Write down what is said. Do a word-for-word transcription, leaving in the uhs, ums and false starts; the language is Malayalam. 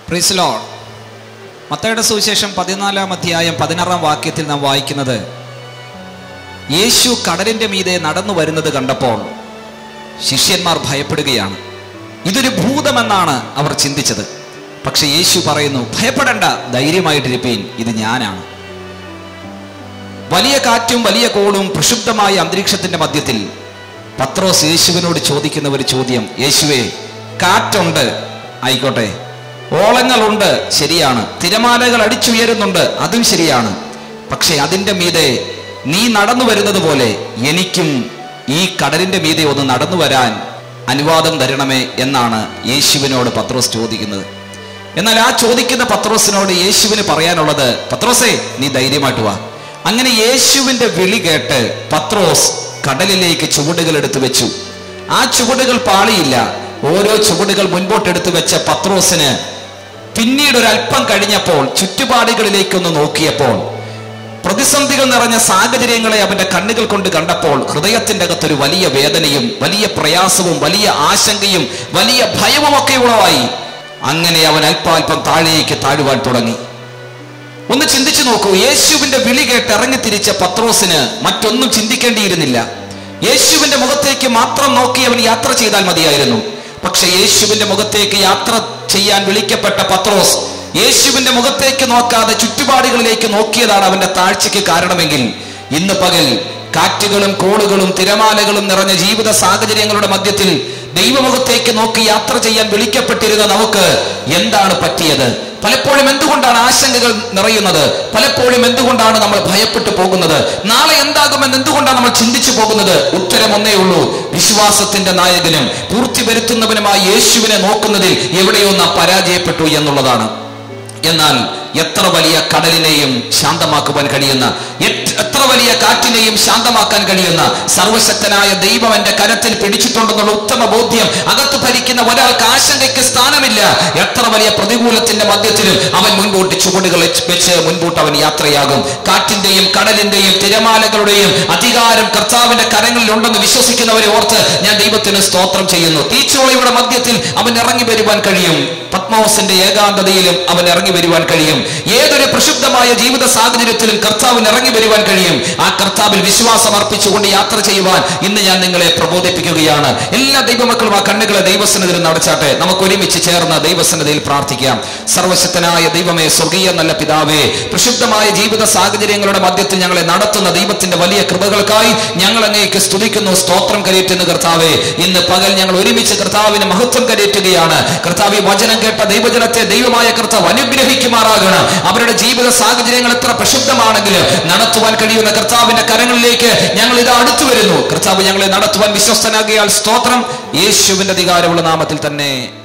Praise Lord. മത്തായിയുടെ സുവിശേഷം പതിനാലാം അധ്യായം പതിനാറാം വാക്യത്തിൽ നാം വായിക്കുന്നത്, യേശു കടലിന്റെ മീതെ നടന്നു വരുന്നത് കണ്ടപ്പോൾ ശിഷ്യന്മാർ ഭയപ്പെടുകയാണ്. ഇതൊരു ഭൂതമെന്നാണ് അവർ ചിന്തിച്ചത്. പക്ഷെ യേശു പറയുന്നു, ഭയപ്പെടേണ്ട, ധൈര്യമായിട്ടിരിപ്പീൻ, ഇത് ഞാനാണ്. വലിയ കാറ്റും വലിയ കോളും പ്രക്ഷുബ്ധമായ അന്തരീക്ഷത്തിന്റെ മധ്യത്തിൽ പത്രോസ് യേശുവിനോട് ചോദിക്കുന്ന ഒരു ചോദ്യം, യേശുവേ, കാറ്റുണ്ട്, ആയിക്കോട്ടെ, ഓളങ്ങളുണ്ട്, ശരിയാണ്, തിരമാലകൾ അടിച്ചുയരുന്നുണ്ട്, അതും ശരിയാണ്. പക്ഷെ അതിൻ്റെ മീതെ നീ നടന്നു വരുന്നത് പോലെ എനിക്കും ഈ കടലിന്റെ മീതെ ഒന്ന് നടന്നു വരാൻ അനുവാദം തരണമേ എന്നാണ് യേശുവിനോട് പത്രോസ് ചോദിക്കുന്നത്. എന്നാൽ ആ ചോദിക്കുന്ന പത്രോസിനോട് യേശുവിന് പറയാനുള്ളത്, പത്രോസേ, നീ ധൈര്യമായിട്ട് വാ. അങ്ങനെ യേശുവിന്റെ വിളി കേട്ട് പത്രോസ് കടലിലേക്ക് ചുവടുകൾ എടുത്തു വെച്ചു. ആ ചുവടുകൾ പാളിയില്ല. ഓരോ ചുവടുകൾ മുൻപോട്ടെടുത്തു വെച്ച പത്രോസിന് പിന്നീട് ഒരല്പം കഴിഞ്ഞപ്പോൾ ചുറ്റുപാടുകളിലേക്കൊന്ന് നോക്കിയപ്പോൾ, പ്രതിസന്ധികൾ നിറഞ്ഞ സാഹചര്യങ്ങളെ അവന്റെ കണ്ണുകൾ കൊണ്ട് കണ്ടപ്പോൾ ഹൃദയത്തിന്റെ അകത്തൊരു വലിയ വേദനയും വലിയ പ്രയാസവും വലിയ ആശങ്കയും വലിയ ഭയവും ഒക്കെ ഉളവായി. അങ്ങനെ അവൻ അല്പാൽപ്പം താഴേക്ക് താഴുവാൻ തുടങ്ങി. ഒന്ന് ചിന്തിച്ചു നോക്കൂ, യേശുവിന്റെ വിളി കേട്ട് ഇറങ്ങിത്തിരിച്ച പത്രോസിന് മറ്റൊന്നും ചിന്തിക്കേണ്ടിയിരുന്നില്ല. യേശുവിന്റെ മുഖത്തേക്ക് മാത്രം നോക്കി അവൻ യാത്ര ചെയ്താൽ മതിയായിരുന്നു. പക്ഷെ യേശുവിന്റെ മുഖത്തേക്ക് യാത്ര ചെയ്യാൻ വിളിക്കപ്പെട്ട പത്രോസ് യേശുവിന്റെ മുഖത്തേക്ക് നോക്കാതെ ചുറ്റുപാടുകളിലേക്ക് നോക്കിയതാണ് അവന്റെ താഴ്ചയ്ക്ക് കാരണമെങ്കിൽ, ഇന്ന് പകൽ കാറ്റുകളും കോളുകളും തിരമാലകളും നിറഞ്ഞ ജീവിത സാഹചര്യങ്ങളുടെ മധ്യത്തിൽ ദൈവമുഖത്തേക്ക് നോക്കി യാത്ര ചെയ്യാൻ വിളിക്കപ്പെട്ടിരുന്ന നമുക്ക് എന്താണ് പറ്റിയത്? പലപ്പോഴും എന്തുകൊണ്ടാണ് ആശങ്കകൾ നിറയുന്നത്? പലപ്പോഴും എന്തുകൊണ്ടാണ് നമ്മൾ ഭയപ്പെട്ടു പോകുന്നത്? നാളെ എന്താകുമെന്ന് എന്തുകൊണ്ടാണ് നമ്മൾ ചിന്തിച്ചു പോകുന്നത്? ഉത്തരം ഒന്നേ ഉള്ളൂ, വിശ്വാസത്തിന്റെ നായകനും പൂർത്തി വരുത്തുന്നവനുമായി യേശുവിനെ നോക്കുന്നതിൽ എവിടെയോ നാം പരാജയപ്പെട്ടു എന്നുള്ളതാണ്. എന്നാൽ എത്ര വലിയ കടലിനെയും ശാന്തമാക്കുവാൻ കഴിയുന്ന, എത്ര വലിയ കാറ്റിനെയും ശാന്തമാക്കാൻ കഴിയുന്ന സർവശക്തനായ ദൈവം എന്റെ കരത്തിൽ പിടിച്ചിട്ടുണ്ടെന്നുള്ള ഉത്തമ ബോധ്യം അകത്ത് ഭരിക്കുന്ന ഒരാൾക്ക് ആശങ്കയ്ക്ക് സ്ഥാനമില്ല. എത്ര വലിയ പ്രതികൂലത്തിന്റെ മധ്യത്തിലും അവൻ മുൻപോട്ട് ചുവടുകൾ വെച്ച് മുൻപോട്ട് അവൻ യാത്രയാകും. കാറ്റിന്റെയും കടലിന്റെയും തിരമാലകളുടെയും അധികാരം കർത്താവിന്റെ കരങ്ങളിൽ ഉണ്ടെന്ന് വിശ്വസിക്കുന്നവരെ ഓർത്ത് ഞാൻ ദൈവത്തിന് സ്തോത്രം ചെയ്യുന്നു. തീച്ചോളയുടെ മധ്യത്തിൽ അവൻ ഇറങ്ങി വരുവാൻ കഴിയും. പത്മോസിന്റെ ഏകാന്തതയിലും അവൻ ഇറങ്ങി വരുവാൻ കഴിയും. ഏതൊരു പ്രക്ഷുബ്ധമായ ജീവിത സാഹചര്യത്തിലും കർത്താവിന് ഇറങ്ങി വരുവാൻ കഴിയും. ആ കർത്താവിൽ വിശ്വാസം അർപ്പിച്ചുകൊണ്ട് യാത്ര ചെയ്യുവാൻ ഇന്ന് ഞാൻ നിങ്ങളെ പ്രബോധിപ്പിക്കുകയാണ്. എല്ലാ ദൈവമക്കളും ആ കണ്ണുകളെ ദൈവസന്നിധിയിൽ നടച്ചാട്ടെ. നമുക്ക് ഒരുമിച്ച് ചേർന്ന് ദൈവസന്നിധിയിൽ പ്രാർത്ഥിക്കാം. സർവശക്തനായ ദൈവമേ, സ്വർഗീയ നല്ല പിതാവേ, പ്രക്ഷുബ്ധമായ ജീവിത സാഹചര്യങ്ങളുടെ മധ്യത്തിൽ ഞങ്ങളെ നടത്തുന്ന ദൈവത്തിന്റെ വലിയ കൃപകൾക്കായി ഞങ്ങൾ അങ്ങേക്ക് സ്തുതിക്കുന്നു, സ്തോത്രം കരയേറ്റുന്നു. കർത്താവേ, ഇന്ന് പകൽ ഞങ്ങൾ ഒരുമിച്ച് കർത്താവിന് മഹത്വം കരയേറ്റുകയാണ്. കർത്താവ്, വചനം കേട്ട ദൈവജനത്തെ ദൈവമായ കർത്താവ് അനുഗ്രഹിക്കുമാറാകണം. അവരുടെ ജീവിത സാഹചര്യങ്ങൾ എത്ര പ്രക്ഷുബ്ധമാണെങ്കിലും നടത്തുവാൻ കഴിയുന്ന കർത്താവിന്റെ കരങ്ങളിലേക്ക് ഞങ്ങൾ ഇത് അടുത്തു വരുന്നു. കർത്താവ് ഞങ്ങളെ നടത്തുവാൻ വിശ്വസ്തനാകിയാൽ സ്തോത്രം. യേശുവിന്റെ അധികാരമുള്ള നാമത്തിൽ തന്നെ.